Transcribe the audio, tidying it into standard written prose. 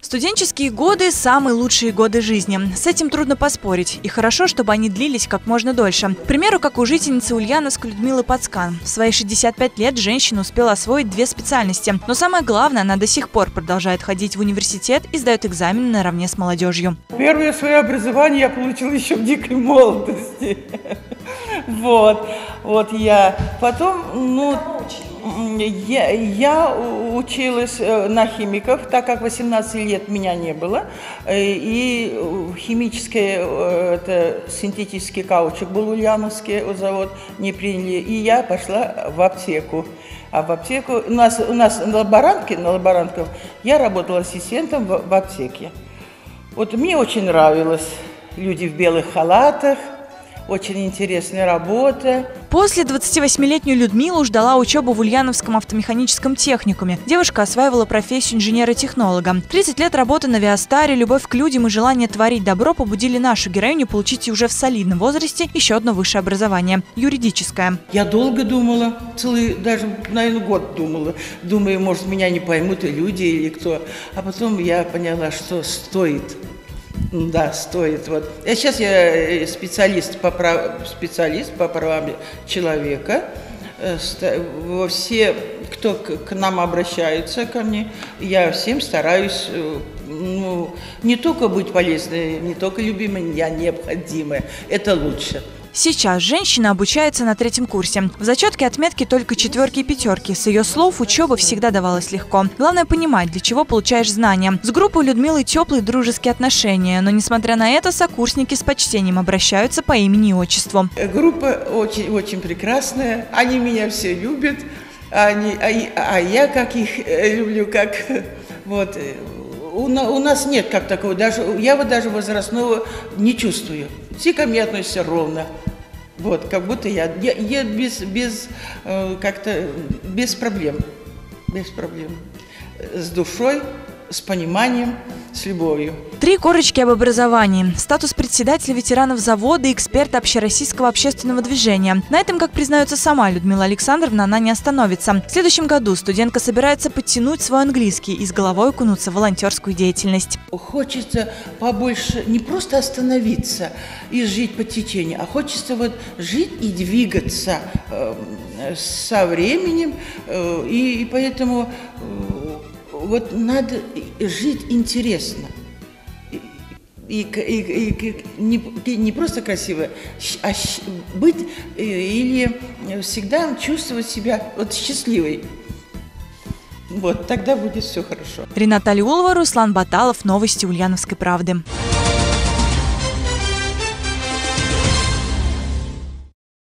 Студенческие годы – самые лучшие годы жизни. С этим трудно поспорить. И хорошо, чтобы они длились как можно дольше. К примеру, как у жительницы Ульяновска Людмилы Пацкан. В свои 65 лет женщина успела освоить 2 специальности. Но самое главное, она до сих пор продолжает ходить в университет и сдает экзамены наравне с молодежью. Первое свое образование я получила еще в дикой молодости. Вот я. Потом, я училась на химиков, так как 18 лет меня не было. И синтетический каучук был ульяновский завод, не приняли. И я пошла в аптеку. А в аптеку, у нас на лаборантках, я работала ассистентом в аптеке. Вот мне очень нравилось. Люди в белых халатах. Очень интересная работа. После 28-летнюю Людмилу ждала учеба в Ульяновском автомеханическом техникуме. Девушка осваивала профессию инженера-технолога. 30 лет работы на Виастаре, любовь к людям и желание творить добро побудили нашу героиню получить уже в солидном возрасте еще одно высшее образование – юридическое. Я долго думала, даже, наверное, год думала. Думаю, может, меня не поймут и люди, или кто. А потом я поняла, что стоит. Да, стоит. Вот. Сейчас я специалист по правам человека. Все, кто к нам обращаются, ко мне, я всем стараюсь не только быть полезной, не только любимой, я необходимая. Это лучше. Сейчас женщина обучается на 3-м курсе. В зачетке отметки только 4 и 5. С ее слов, учеба всегда давалась легко. Главное понимать, для чего получаешь знания. С группой у Людмилы теплые дружеские отношения, но несмотря на это, сокурсники с почтением обращаются по имени и отчеству. Группа очень прекрасная, они меня все любят, а я как их люблю, как вот. У нас нет как такого, я даже возрастного не чувствую. Все ко мне относятся ровно. Вот, как будто я без проблем. Без проблем. С душой, с пониманием, с любовью. 3 корочки об образовании. Статус председателя ветеранов завода и эксперта общероссийского общественного движения. На этом, как признается сама Людмила Александровна, она не остановится. В следующем году студентка собирается подтянуть свой английский и с головой окунуться в волонтерскую деятельность. Хочется побольше не просто остановиться и жить по течению, а хочется жить и двигаться со временем. И поэтому надо жить интересно. И не просто красиво, а быть или всегда чувствовать себя счастливой. Тогда будет все хорошо. Рената Алиулова, Руслан Баталов. Новости Ульяновской правды.